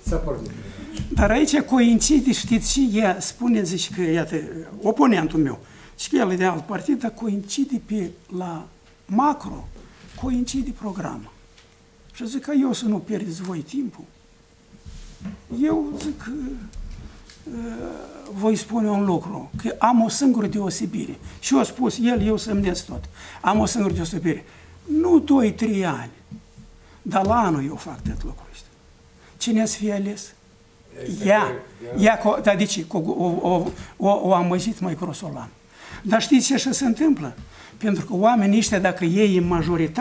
S-a pornit. Dar aici coincide, știți, și ea spune, zice că, iată, oponentul meu, și că el e de alt partid, dar coincide la macro, coincide programul. Și zic că eu să nu pierdeți voi timpul. Eu zic că voi spune un lucru, că am o singură deosebire. Și eu a spus el, eu semnez tot. Am o singură deosebire. Nu 2-3 ani, dar la anul eu fac tot lucrul ăsta. Cine să fie ales? Dar de ce? O amăjit Microsolan. Dar știți ce așa se întâmplă? Pentru că oamenii ăștia, dacă ei în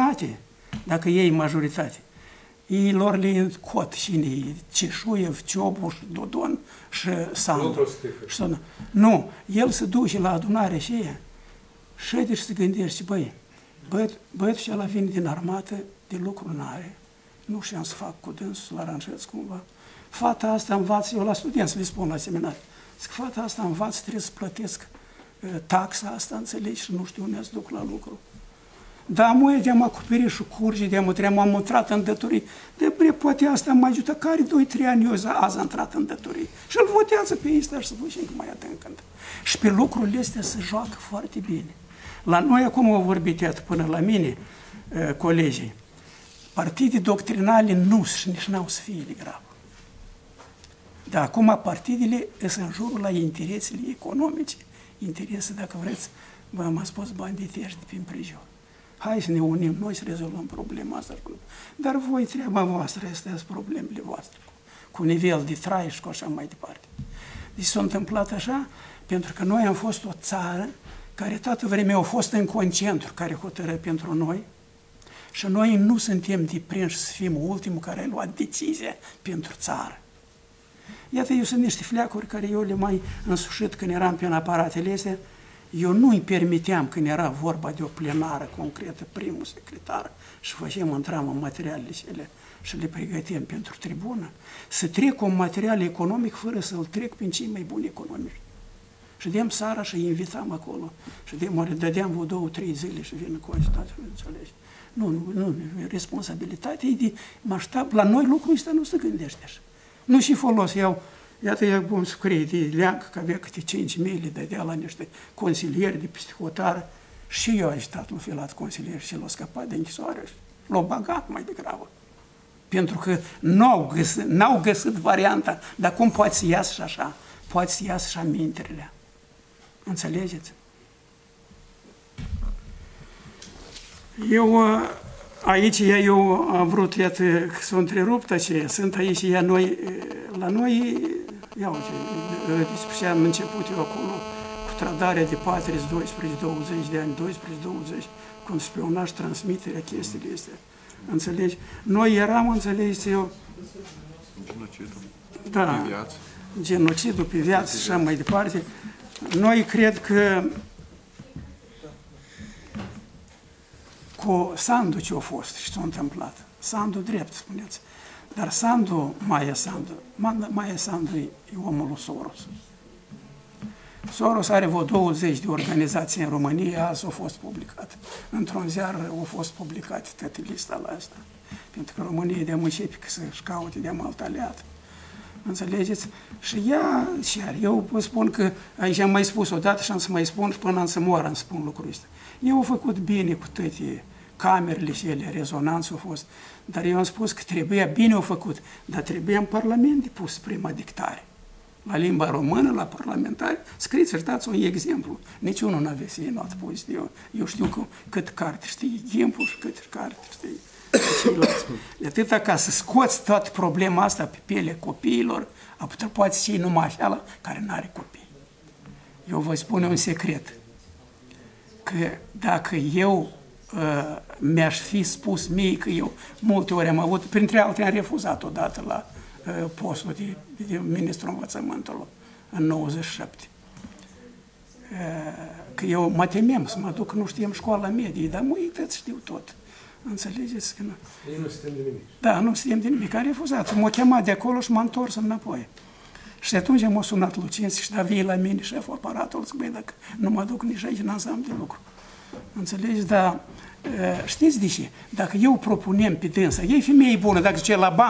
majoritate, ei lor le cot și Ceșuiev, Ciobu, și Dodon și Sandu. Nu, el se duce la adunare și ea, șede și se gândește, băi, băietul și ăla vine din armată, de lucru n-are, nu știam să fac cu dânsul, să-l aranjez cumva. Fata asta învață, eu la studenți le spun la seminar, zic, fata asta învață, trebuie să plătesc taxa asta, înțelegi, și nu știu unde să duc la lucru. Da, măi, de-am acoperit și curge, am intrat în dătorii. De bre, poate asta m-a ajutat, care 2-3 ani eu azi am intrat în dătorii. Și îl votează pe ăsta și să duce încă mai adânc. Și pe lucrurile astea se joacă foarte bine. La noi acum au vorbit, iată, până la mine, colegii, partide doctrinale nu și nici n-au să fie de grabă. Dar acum partidele sunt în jurul la interesele economice, interese, dacă vreți, v-am spus, banditești prin prejur. Hai să ne unim noi să rezolvăm problema asta. Dar voi, treaba voastră, astea sunt problemele voastre, cu nivel de trai și cu așa mai departe. Deci s-a întâmplat așa, pentru că noi am fost o țară care toată vremea a fost în concentru, care hotără pentru noi, și noi nu suntem deprinși să fim ultimul care a luat decizia pentru țară. Iată, eu sunt niște fleacuri care eu le mai însușit când eram pe în aparatele astea. Eu nu îi permiteam, când era vorba de o plenară concretă, primul secretar, și intram în materialele cele și le pregăteam pentru tribună, să trec un material economic fără să-l trec prin cei mai buni economiști. Și deam seara și îi invitam acolo. Și dădeam vreo 2-3 zile și vină cu asta, înțelegi? Nu, responsabilitatea e de maștab. La noi lucrul ăsta nu se gândește așa. Nu și folos. Iată, eu bun scrie de leancă, că avea câte 5.000, dădea la niște consilieri de psihotară. Și eu am ajutat un filat consilier și l-a scăpat de închisoare și l-a bagat mai degrabă. Pentru că n-au găsit varianta. Dar cum poate să iasă și așa? Poate să iasă și amintirile. Înțelegeți? Aici eu am vrut, iată, că s-a întrerupt aceea, sunt aici, la noi, ia uite, despre am început eu acolo cu trădarea de patrie 12-20 de ani, 12-20, cu spionaj, transmiterea, chestiile astea, înțelegi? Noi eram, înțelegeți, eu... Genocidul pe viață. Genocidul pe viață și așa mai departe. Noi cred că cu Sandu ce a fost și ce a întâmplat. Sandu drept, spuneți. Dar Maia Sandu e omul lui Soros. Soros are vreo 20 de organizații în România, azi au fost publicate. Într-un ziar au fost publicate toate lista la asta. Pentru că România de-am începe că să-și caute de-am alt aliat. Înțelegeți? Și eu vă spun că, aici am mai spus odată și am să mai spun și până am să moară, îmi spun lucrul ăsta. Eu au făcut bine cu toate camerele și ele, rezonanță au fost, dar eu am spus că trebuia, bine au făcut, dar trebuia în Parlament de pus prima dictare. La limba română, la parlamentari, scriți și dați un exemplu. Niciunul nu aveți ei not pus. Eu știu cât carte știe Ghimpul și cât carte știe ceilalți. De atâta ca să scoți toată problema asta pe pielea copiilor, poate să iei numai așa care nu are copii. Eu vă spun un secret, că dacă eu mi-aș fi spus mie că eu multe ori am avut, printre altele am refuzat odată la postul de ministrul învățământului în 97. Că eu mă temeam să mă duc, nu știam școala medie, dar mă uitați, știu tot. Înțelegeți că nu? Ei nu știm de nimic. Da, nu știam de nimic. Am refuzat. M-a chemat de acolo și m-a întors înapoi. Și atunci m-a sunat Lucinți și vii la mine șeful aparatului, zic, băi, dacă nu mă duc nici aici, n-am să am de lucru. Înțelegeți? Dar știți de ce? Dacă eu propunem pe dânsa, ei femeie bună, dacă zice la bancă,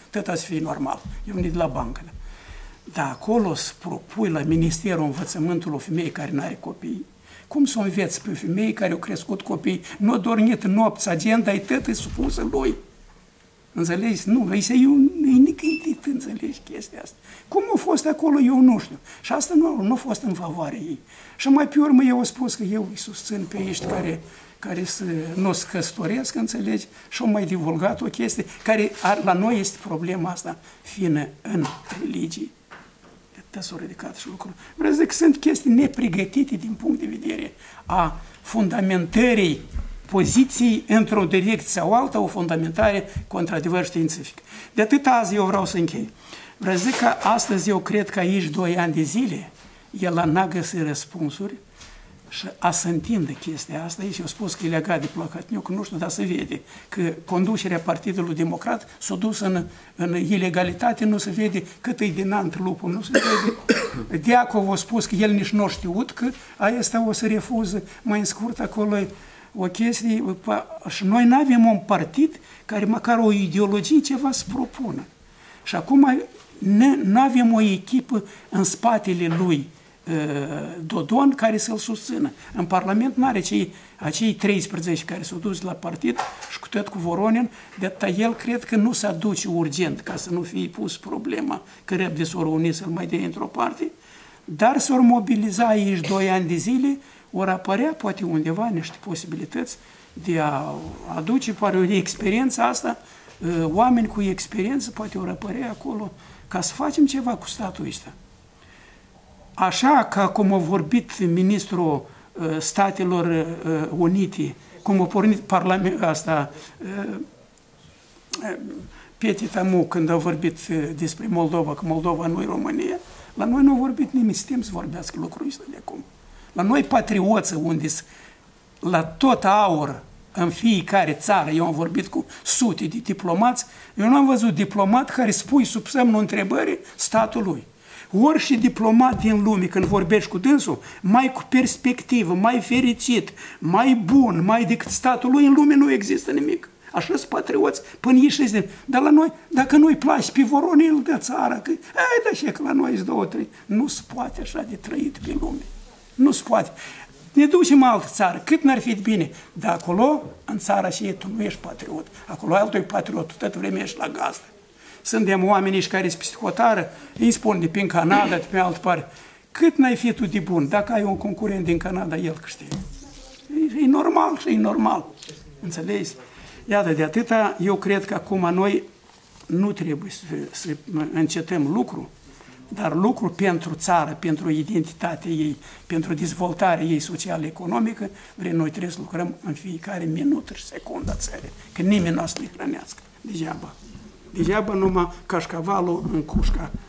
tot să fie normal. Eu nu de la bancă. Dar acolo să propui la Ministerul Învățământului o femeie care nu are copii. Cum să o înveți pe femei care au crescut copii, nu a dormit nopți, agenda e tot supusă lui. Înțelegi? Nu, e necântit, înțelegi chestia asta. Cum a fost acolo, eu nu știu. Și asta nu a fost în favoarea ei. Și mai pe urmă eu am spus că eu îi susțin pe ei care nu se căsătoresc, înțelegi? Și au mai divulgat o chestie care la noi este problema asta fină în religii. De s-au ridicat și lucruri. Vreau să zic că sunt chestii nepregătite din punct de vedere a fundamentării poziții într-o direcție sau alta, o fundamentare cu într-adevăr științifică. De atât azi eu vreau să închei. Vreau să zic că astăzi eu cred că aici 2 ani de zile el n-a găsit răspunsuri și a să întindă chestia asta. Aici eu spus că e legat de Plăcătniuc, nu știu, dar se vede că conducerea Partidului Democrat s-a dus în ilegalitate, nu se vede cât e dinant lupul, nu se vede. Diacov a spus că el nici nu a știut că asta o să refuză. Mai în scurt acolo o chestie, și noi nu avem un partid care măcar o ideologie ceva să propună. Și acum nu avem o echipă în spatele lui Dodon care să-l susțină. În Parlament nu are acei 13 care s-au dus la partid și cu tot cu Voronin, de atâta el cred că nu se aduce urgent ca să nu fie pus problema că repede s-au reunit să-l mai dea într-o parte, dar s-au mobiliza aici 2 ani de zile, ori apărea poate undeva niște posibilități de a aduce, pare o experiență asta, oameni cu experiență poate ori apărea acolo ca să facem ceva cu statul ăsta. Așa ca cum a vorbit ministrul Statelor Unite, cum a pornit parlamentul asta, Petitamu, când a vorbit despre Moldova, că Moldova nu e România, la noi nu a vorbit nimeni, suntem să vorbească lucrul ăsta de acum. La noi patrioți, unde la tot aur, în fiecare țară, eu am vorbit cu sute de diplomați, eu nu am văzut diplomat care spui sub semnul întrebării statului. Orice diplomat din lume, când vorbești cu dânsul, mai cu perspectivă, mai fericit, mai bun, mai decât statul lui, în lume nu există nimic. Așa sunt patrioți, până ieși. Dar la noi, dacă nu-i place pe Voronin, îl dă țara, că, da și că la noi sunt 2-3. Nu se poate așa de trăit pe lume. Nu se poate. Ne ducem în altă țară, cât n-ar fi bine. Dar acolo, în țara și tu nu ești patriot. Acolo altul e patriot, tu tot vremea ești la gazdă. Suntem oamenii care sunt psihotară, îi spun de pe Canada, de pe altă parte. Cât n-ai fi tu de bun, dacă ai un concurent din Canada, el câștigă. E normal și e normal. Înțelegi? Iată, de atâta, eu cred că acum noi nu trebuie să încetăm lucru, dar lucru pentru țară, pentru identitatea ei, pentru dezvoltarea ei socială-economică, noi trebuie să lucrăm în fiecare minut și secundă a țării, că nimeni nu o să ne hrănească. Degeaba. Degeaba numai cașcavalul în cușca